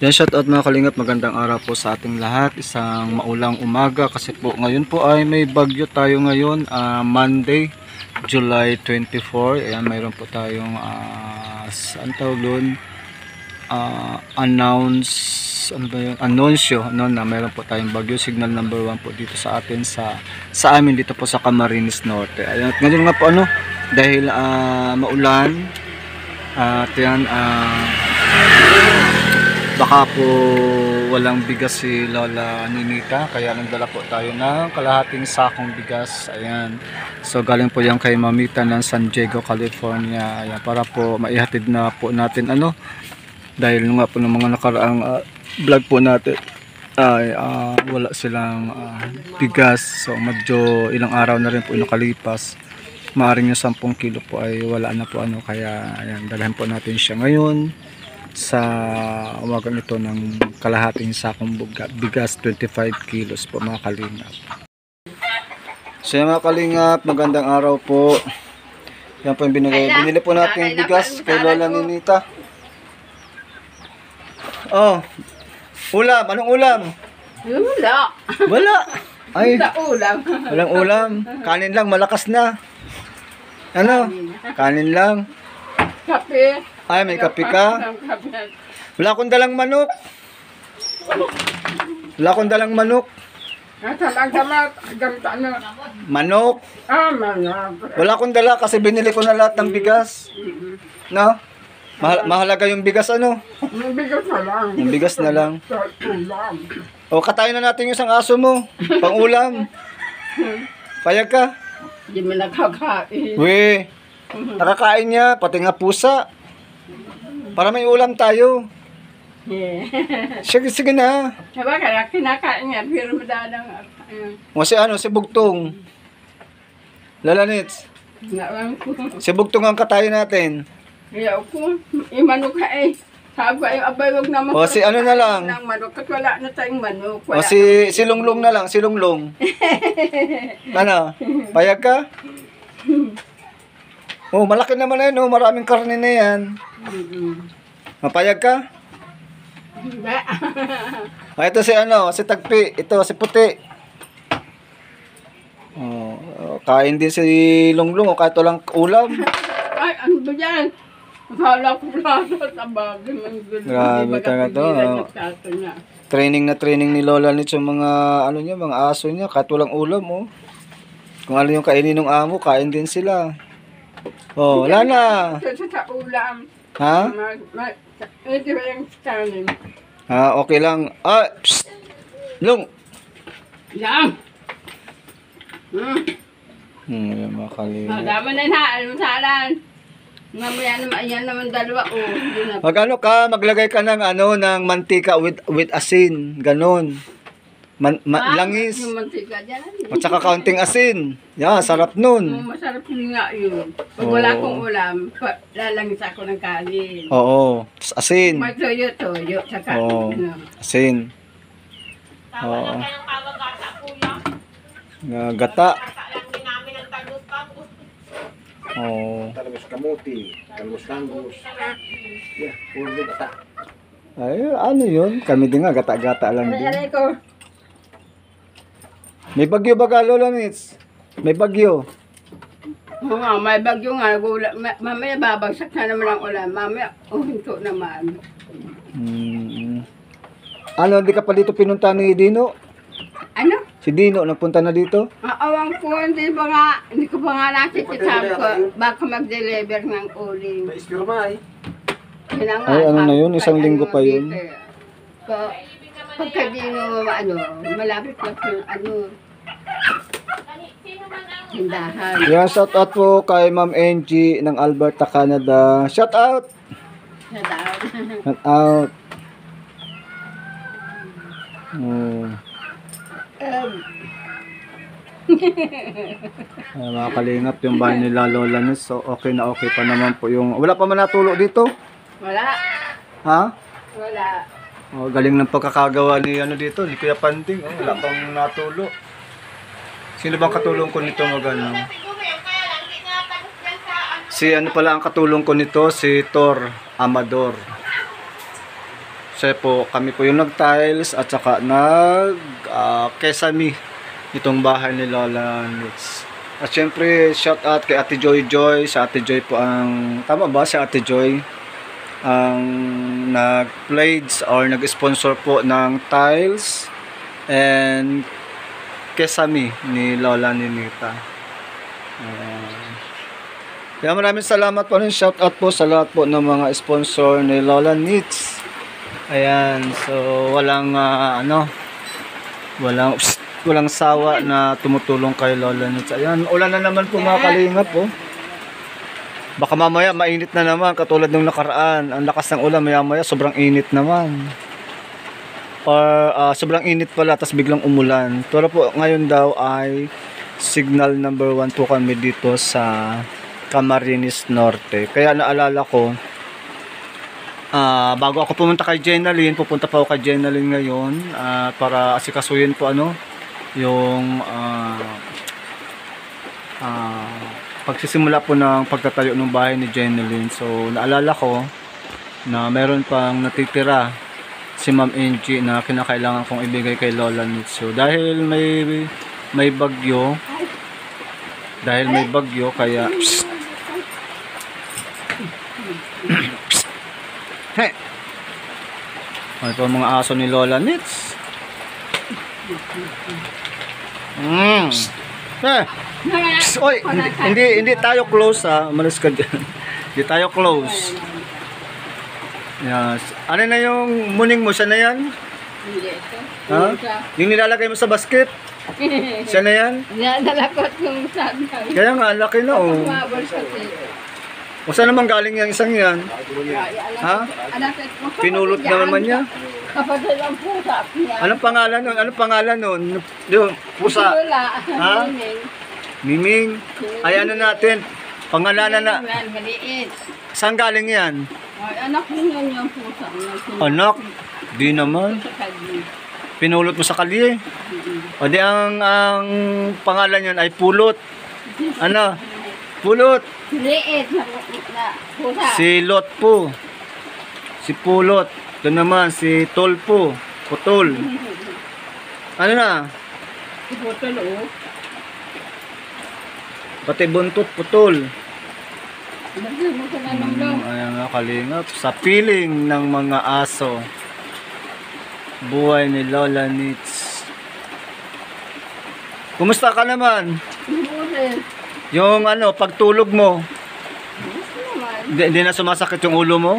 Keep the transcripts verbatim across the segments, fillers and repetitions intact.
Yan, shout out mga kalingap, magandang araw po sa ating lahat. Isang maulang umaga kasi po ngayon po ay may bagyo tayo ngayon, uh, Monday, July twenty-four. Ayan, mayroon po tayong uh, saan tawag doon? Uh, announce, ano ba yun? Anunsyo, no, na mayroon po tayong bagyo, signal number one po dito sa atin sa sa amin dito po sa Camarines Norte. Ayan, at ngayon nga po ano, dahil uh, maulan, uh, at yan, uh, baka po walang bigas si Lola Ninita, kaya nagdala po tayo ng kalahating sakong bigas. Ayan, so galing po yan kay Mamita ng San Diego, California. Ayan, para po maihatid na po natin ano, dahil nga po ng mga nakaraang uh, vlog po natin ay uh, wala silang uh, bigas. So medyo ilang araw na rin po nakalipas, maaring yung sampung kilo po ay wala na po ano, kaya ayan, dalhin po natin siya ngayon sa umagang ito ng kalahating sakong bigas, twenty-five kilos po mga kalingap. So yan mga kalingap, magandang araw po. Yan po yung binigay, binili po natin bigas kay Lola Ninita. Oh, ulam, anong ulam? Wala. Wala. Ay, Wala ulam. walang ulam, kanin lang, malakas na. Ano? Kanin lang. Kape. Ay, may kape ka? Wala akong dalang manok. Wala akong dalang manok. Natalag-talag. Ano? Manok. Ah, manok. Wala akong dala kasi binili ko na lahat ng bigas. No? Mahal mahalaga yung bigas ano? Yung bigas na lang. Yung bigas na lang. Ulam. O, katayin na natin yung isang aso mo. Pang ulam. Payag ka? Hindi mo nakakain. We, nakakain niya, pati nga pusa. Para may ulam tayo. Yeah. Sige, sige na. Diba kaya kinakain niya, pero madalang. O si ano, si Bugtong. Lalanits. Nawang ko. Si Bugtong ang katayin natin. Kaya ako, imanok ka eh. Sabi ko, ay, abay, wag naman. O si ano na lang. Ng manok, at wala na tayong manok. O Wala. si, si Lunglong na lang, si Lunglong. Ano, payag ka? Oh, malaki naman na yun, oh. Maraming karne na yan. Mapayag ka? Hindi. Ah, ito si ano, si Tagpi. Ito, si Puti. Oh, oh, kain din si Lunglong, o kahit walang ulam. Ay, ano ba yan? Akala ko plato sa bagay. Grabe talaga to, oh. Training na training ni Lola nito yung mga, ano niya, mga aso niya, kahit walang ulam, oh. Kung ano yung kainin ng amo, kain din sila. Oh, wala na. Sa sa ulam. Ha? Mag, mag, ito ba yung stalin? Ha, okay lang. Ah, psst. Lung. Yan. Hmm. Hmm, yan mga kalingap. Magama na na, almusalan. Mamaya naman, ayan naman dalawa. Oh, yun na. Mag ano ka, maglagay ka ng ano, ng mantika with with asin, ganon. Man, ma- Ah, langis. yung mantika dyan. At saka kaunting asin. Yeah, sarap Oh, nun. masarap yun nga yun. Pag Oo. wala akong ulam, pa- lalangis ako ng kanin. Oo, tas asin. May toyo-toyo, saka Oo, ano. asin. Oo. Nga, gata. Oo. Talbos kamuti, talbos kangus. Yeah, puro gata. Ay, ano yun? Kami din nga, gata-gata lang din. Aray ko. May bagyo ba ka, Lola Nits? May bagyo. Oo nga, may bagyo nga. Gula, ma- mamaya babagsak na naman ang ulan. Mamaya, uhinto naman. Hmm. Ano, hindi ka pa dito pinunta ni Dino? Ano? Si Dino, nagpunta na dito? Aawang ko, hindi ba nga, hindi ko pa nga nakikita ko. Baka mag-deliver ng uling. May ispirma eh. Yun ang nga, Ay, ano na sabi yun? ko, Isang ano, linggo pa yun? dito. Pa- Pagka di mo, ano, malapit na po, ano, tindahan. Yan, shout out po kay Ma'am Angie ng Alberta, Canada. Shout out! Sa daan. Shout out! Hmm. Um, Ay, mga kalingap, yung bahay nila Lola Nits. So, okay na okay pa naman po yung... Wala pa man natulo dito? wala. Ha? Wala. Oh, galing ng pagkakagawa ni ano dito, ni Kuya Panding. Oh, wala pang natulo. Sino bang katulong ko nito magano? Si ano pala ang katulong ko nito, si Tor Amador. Kasi po kami po yung nag-tiles at saka nag uh, kesame itong bahay ni Lola Nitz. At syempre shout out kay Ate Joy Joy. Si Ate Joy po ang, tama ba si Ate Joy? Ang nag-plates or nag-sponsor po ng tiles and kesame ni Lola Ninita. Uh, kaya maraming salamat po rin. Shout out po sa lahat po ng mga sponsor ni Lola Nitz. Ayan, so walang uh, ano, walang psst, walang sawa na tumutulong kay Lola Nitz. Ayan, ulan na naman po mga kalingap po. Baka mamaya mainit na naman katulad ng nakaraan. Ang lakas ng ulan, maya maya sobrang init naman. Or uh, sobrang init pala tapos biglang umulan. Pero po ngayon daw ay signal number one po kami dito sa Camarines Norte. Kaya naalala ko, uh, bago ako pumunta kay Jenalyn, pupunta pa ako kay Jenalyn ngayon uh, para asikasuhin po ano yung uh, uh, pagsisimula po ng pagtatayo ng bahay ni Jenalyn. So naalala ko na meron pang natitira si Ma'am Angie na kinakailangan kong ibigay kay Lola Nitz. So dahil may may bagyo, dahil may bagyo kaya psst, psst, he, ito ang mga aso ni Lola Nitz. Mm. Eh, psst, oy, hindi, hindi, hindi tayo close ha. Umalis ka dyan. Hindi tayo close. Yes. Ano na yung muning mo? Siya na yan? Hindi ito. Ha? Yung nilalagay mo sa basket? Siya na yan? Nadalakot yung sabi. Kaya nga, laki na oh. Mabal kasi. O saan naman galing yung isang yan? Ha? Pinulot na naman niya? Kapatid ang pusa niya. Anong pangalan nun? Anong pangalan nun? Yung pusa? Wala. Ha? Miming? Ay ano natin? Pangalanan na. Maliit. Saan galing yan? Ay, anak niya yung pusa. Anak? Di naman. Sa kadi. Pinulot mo sa kalye. O di ang, ang pangalan yan ay Pulot. Ano? Pulot. Liit na, na pusa. Si Lot po. Si Pulot. Ito naman si Tolpo. Putol. Ano na? Putol o. Pati buntot putol. Lagyan mo sa nanong daw. Hmm, ayan nga kalingap. Sa piling ng mga aso. Buhay ni Lola Nitz. Kumusta ka naman? Buses. Yung ano, pagtulog mo, Gusto naman. hindi, hindi na sumasakit yung ulo mo?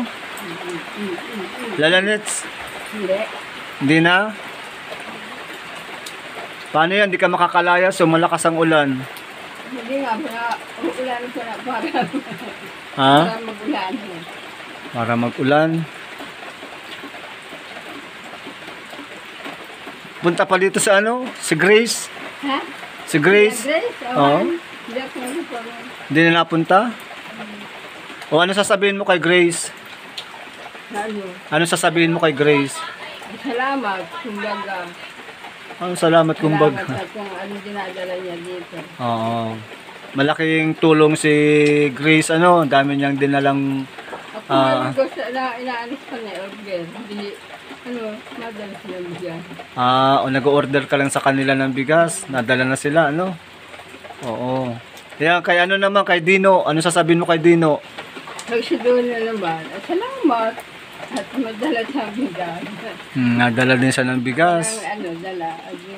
Lola Nitz, Hindi. hindi na? Paano yan? Hindi ka makakalaya so malakas ang ulan. Hindi nga, para ulan ko na para, Ha? para magulan. Para mag-ulan. Punta pa dito sa ano? Si Grace? Ha? Si Grace? Grace? Oo. Hindi ako nagpapalala. Hindi na napunta? O ano sasabihin mo kay Grace? Ano? Ano sasabihin mo kay Grace? Salamat, kumbaga. Ano salamat kumbaga. Salamat at kung ano dinadala niya dito. Oo. Malaking tulong si Grace ano, dami niyang dinalang Ako Ah. uh, gusto na inaalis pa na order. Hindi, ano, madalas na bigyan. ah o nag-order ka lang sa kanila ng bigas, nadala na sila ano. Oo. Kaya kay ano naman kay Dino, ano sasabihin mo kay Dino? Kasi doon na naman, at salamat. At madala sa bigas. Hmm, nadala din siya ng bigas. Ang ano, dala. Ado.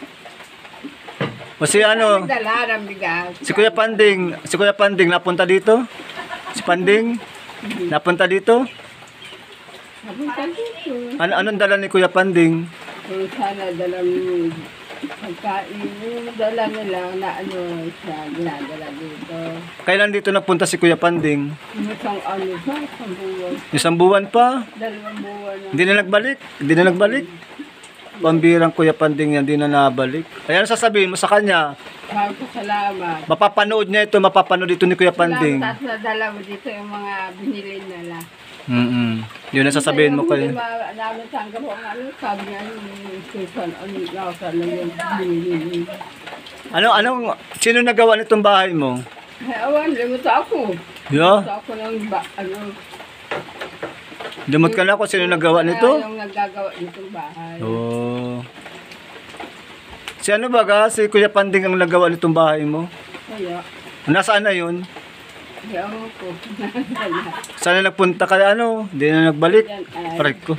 O si ano, Dala ng bigas. si Kuya Panding, si Kuya Panding napunta dito? Si Panding napunta dito? Napunta dito. Ano anong dala ni Kuya Panding? Kung sana dalang pagkain, yung dala nila na ano siya, ginadala dito. Kailan dito nagpunta si Kuya Panding? Isang ano siya, isang buwan. Isang buwan pa? Dalawang buwan na. Hindi na nagbalik? Hindi na nagbalik? Pambirang Kuya Panding yan, hindi na nabalik. Kaya ano sasabihin mo sa kanya? Sabi ko, salamat. Mapapanood niya ito, mapapanood ito ni Kuya Panding. Salamat at nadala mo dito yung mga binili nila. Mm-mm. Yun ang sasabihin mo kayo. Hindi ma- namin tanggap ang ano, sabi nga yung Susan, ano, nasa na yung binili. Ano, anong, sino nagawa nitong bahay mo? Ay, awan, limuta ako. Yeah? Limuta ako ng ba, ano, Dumot ka na kung sino nagawa nito? Yung naggagawa nitong bahay. Oo. Si ano ba ka? Si Kuya Panding ang nagawa nitong bahay mo? Kaya, Nasaan na yun? ayaw ko. Sana nagpunta ka ano? Hindi na nagbalik. Yan ay, Aray ko.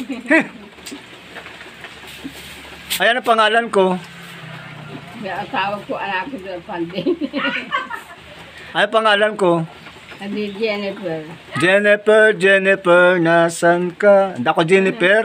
Ayan ang pangalan ko. may asawa ko, anak ko doon, panding. Ayan ang pangalan ko. Hindi Jennifer. Jennifer, Jennifer, nasan ka? Hindi ako Jennifer.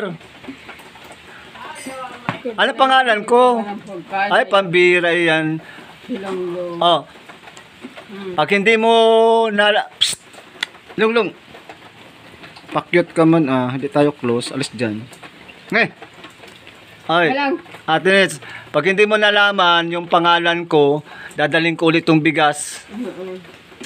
Ano pangalan ko? Ang pagkain, Ay, pambira yan. silong-long. Oh. Hmm. Pag hindi mo nala... Psst! Lunglung. Pakyot ka man ah. Hindi tayo close. Alis dyan. Ngay. Ay. Walang, Ate Nets, pag hindi mo nalaman yung pangalan ko, dadaling ko ulit tong bigas. mm,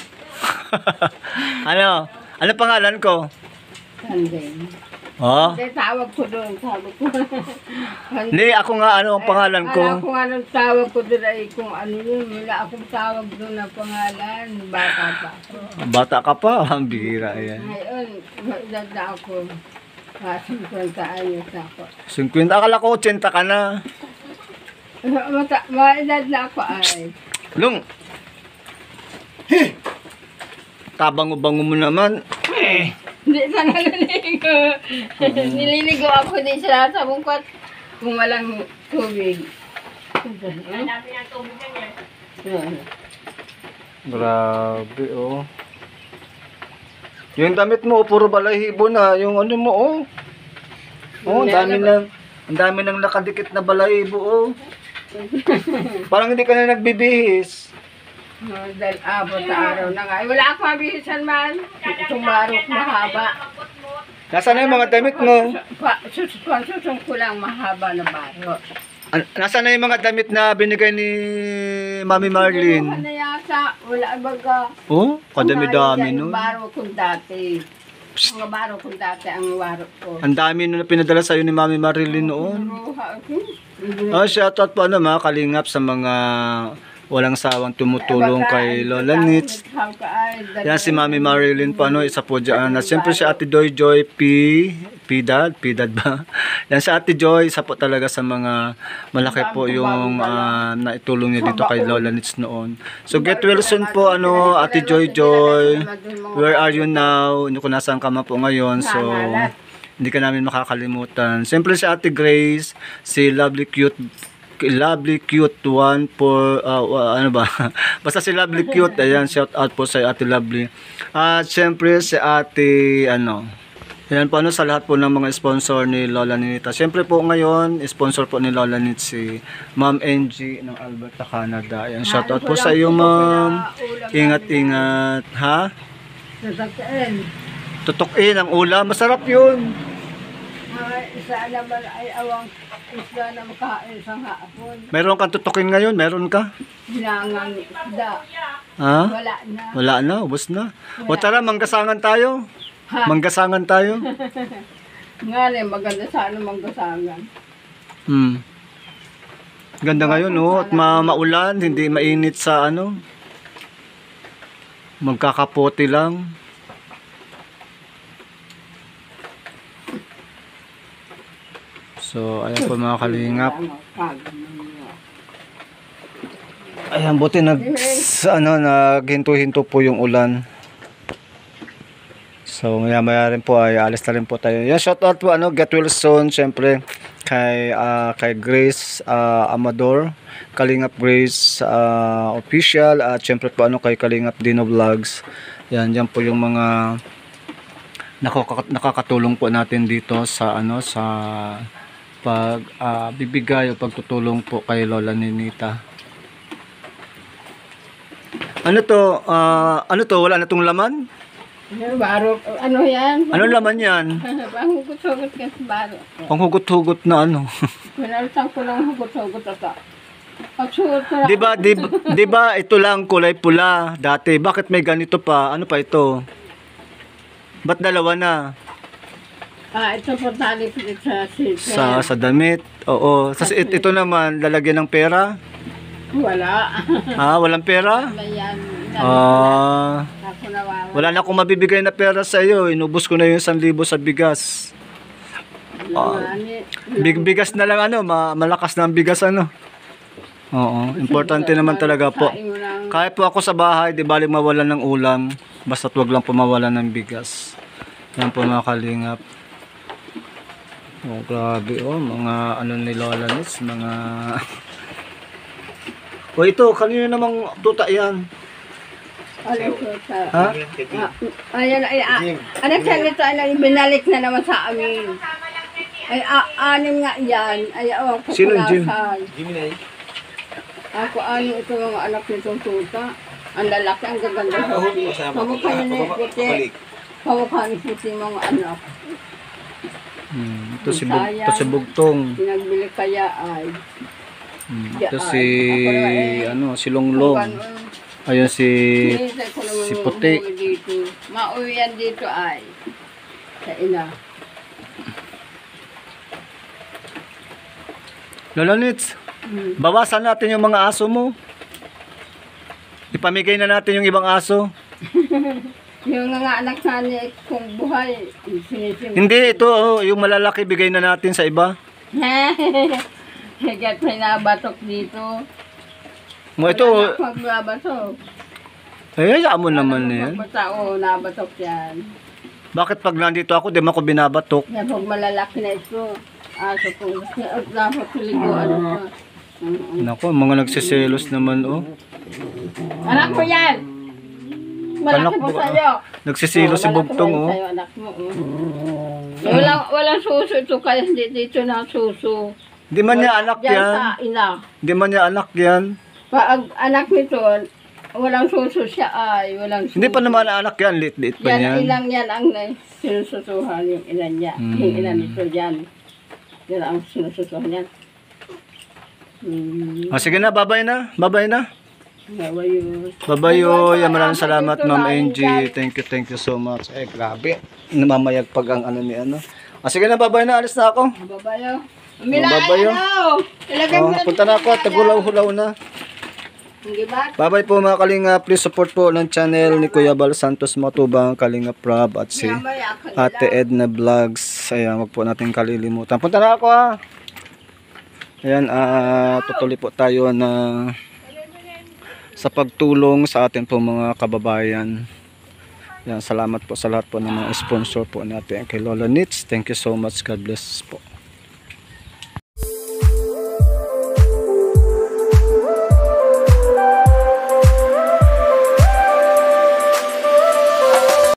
Ano? Ano pangalan ko? panding. Oh? Hindi, tawag ko doon, tawag ko. Hindi, ako nga ano ang pangalan ko. Alam ko nga nung tawag ko doon ay kung ano yun. Wala akong tawag doon na pangalan. Bata pa ako. Bata ka pa, ang bihira yan. Ngayon, maedad na ako. Kasimpunta ayos ako. fifty, akala ko eighty ka na. Mata, maedad na ako ay. Lung! Tabango-bango mo naman. Hindi sa naliligo. Nililigo ako din sa sabungkot kung walang tubig. Grabe, oh. Yung damit mo, puro balahibo na. Yung ano mo, oh. Oh, ang dami na, ang dami nang nakadikit na balahibo, oh. Parang hindi ka na nagbibihis. Oh, dahil abot sa araw na nga. Ay, wala akong mabihisan man. Itong barok mahaba. Nasaan na yung mga damit mo? Pa, susukon, susukon ko lang mahaba na barok. An- Nasaan na yung mga damit na binigay ni Mami Ano Marlene? na yata? Wala baga. Oh, kadami-dami, Yung no? barok kong dati. Mga barok kong dati ang barok ko. Ang dami na pinadala sa'yo ni Mami Marlene noon. Ruha ako. Oh, shoutout po ano, mga kalingap sa mga walang sawang tumutulong kay Lola Nits. Yan si Mami Marilyn po, ano, isa po dyan. At siyempre si Ate Joy Joy P. Pidad? Pidad ba? Yan si Ate Joy, isa po talaga sa mga malaki po yung ah, naitulong niya dito kay Lola Nits noon. So get well soon po, ano, Ate Joy Joy. Where are you now? Hindi ko nasaan ka man po ngayon. So, hindi ka namin makakalimutan. Siyempre si Ate Grace, si Lovely Cute Lovely Cute one for uh, uh, ano ba basta si Lovely Cute, ayan, shout out po sa Ate Lovely. At syempre si Ate ano, ayan po ano, sa lahat po ng mga sponsor ni Lola Ninita. Syempre po ngayon sponsor po ni Lola Nit si Ma'am N G ng Alberta, Canada. Ayan, shout out po sa iyo, Ma'am. Ingat ingat ha. Nasaktaan. Tutukin ang ulam, masarap yun. Ay, isa naman ay awang isda na makain sa hapon. Meron kang tutukin ngayon, meron ka? Ginangang isda. Ha? Wala na. Wala na, ubos na. O tara, manggasangan tayo. Ha? Manggasangan tayo. Nga rin, maganda sana manggasangan. Hmm. Ganda ngayon, oh. At ma maulan, hindi mainit sa ano. Magkakapote lang. So, ayan po mga kalingap. Ayan, buti nag, ano, naghinto-hinto po yung ulan. So, maya maya rin po ay alis na rin po tayo. Yan, shout out po, ano, get well soon, syempre, kay, ah, kay Grace ah, Amador, Kalingap Grace ah, Official, at syempre po, ano, kay Kalingap Dino Vlogs. Yan, yan po yung mga nakaka nakakatulong po natin dito sa, ano, sa pag ah, bibigay o pagtutulong po kay Lola Ninita. Ano to? Ah, ano to? Wala na tong laman? Ano, barok? Ano yan? Ano laman yan? Panghugot-hugot ka sa barok. Panghugot-hugot na ano. Pinalitan ko lang hugot-hugot ata. Pagsuot ko lang. 'Di ba? 'Di ba- 'di ba ito lang kulay pula dati? Bakit may ganito pa? Ano pa ito? Ba't dalawa na? Ah, ito po tali ko sa silver. Sa sa damit. Oo. Sa ito naman lalagyan ng pera. Wala. Ha, walang pera? Wala yan. Ah, Ako nawawala. wala na akong mabibigay na pera sa iyo. Inubos ko na yung isang libo sa bigas. Ah, Big bigas na lang ano, ma- malakas na ang bigas ano. Oo, importante naman talaga po. Kahit po ako sa bahay, di bali mawalan ng ulam, basta't wag lang po mawalan ng bigas. Yan po mga kalingap. Oh, grabe oh, mga ano ni Lola Nits, mga O ito, kanino namang tuta yan? Ano po sa... Ha? Ah, ayan, ay, ah, anak siya nito, ay, binalik na naman sa amin. Ay, ah, anim nga yan. Ay, oh, Sino yung Jim? Jimmy Ako, ano ito mga anak nitong tuta. Ang lalaki, ang gaganda sa kamukha niya na puti. Kamukha ni puti mga anak. Hmm, ito si Bug, ito si Bugtong. Pinagbili kaya ay... Hmm, ito si ano, si Longlong. Ayun si si Puti. Dito. Mauwi yan dito ay sa ina. Lola Nits, Hmm. bawasan natin yung mga aso mo. Ipamigay na natin yung ibang aso. Yung nga anak na ni kung buhay, sinisim. Hindi, ito oh, yung malalaki bigay na natin sa iba. Higit may nabatok dito. Mo ito, Wala na pag nabatok. eh, hayaan mo naman na yan. Tao, nabatok yan. Bakit pag nandito ako, di mo ako binabatok? Yan pag malalaki na ito. Aso kung gusto, at dapat tuligo, ano pa. Mm. Nako, mga nagsiselos naman oh. Anak mo yan! Malaki Anak po mo, sa'yo. Nagsiselos si Oh, malaki Bugtong po oh. sa'yo, anak mo, oh. Walang, walang suso ito, kaya hindi dito na suso. Di man niya anak Diyan yan. sa ina. Di man niya anak yan. Pag anak nito, walang suso siya ay, walang suso. Hindi pa naman anak yan, lit-lit pa Yan, yan. ilang yan ang na- sinususuhan yung ina niya. Hmm. Yung ina nito yan. Yan ang sinususuhan niya. Hmm. O sige na, babay na. Babay na. Babayo. Babayo. Yan, maraming salamat Ma'am Angie. Thank you, thank you so much. Eh, grabe. Namamayag pag ang ano ni ano. O sige na, babay na. Alis na ako. Babayo. Oh, Milay, babayo. ano? Ilagay Oh, mo na punta na ako. Tagulaw-hulaw na. Hindi ba? Bye-bye po mga Kalinga. Please support po ng channel ni Kuya Bal Santos Matubang, Kalinga Prab at si Mamaya ka nila. Ate Edna Vlogs. Ayan, wag po natin kalilimutan. Punta na ako ha. Ayan, ah, tutuloy po tayo na sa pagtulong sa atin po mga kababayan. Ayan, salamat po sa lahat po ng mga sponsor po natin kay Lola Nits. Thank you so much. God bless po.